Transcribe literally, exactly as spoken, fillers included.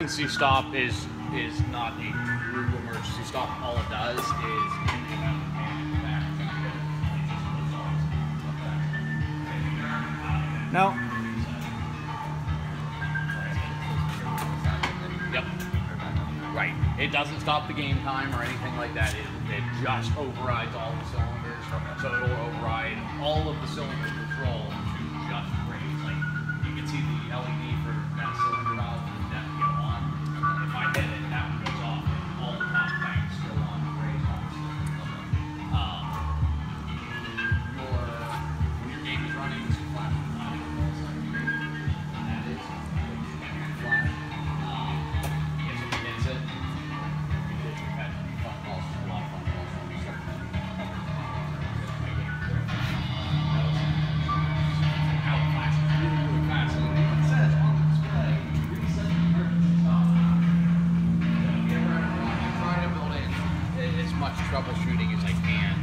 Emergency stop is is not a true emergency stop. All it does is No. Yep. Right. It doesn't stop the game time or anything like that. It, it just overrides all the cylinders. So it'll override all of the cylinder control to just raise. Like you can see the L E D for that cylinder valve is definitely on. If I hit it, that one goes off. And all the top tanks go on to raise on. Um, your, when your game is running, it's flash. That is flash. Um, if it hits it, it's had fun calls, a lot of fun calls. How it flashes really, really fast. And it even says on the display, reset the emergency stop. If you ever try to build in as much troubleshooting as I can.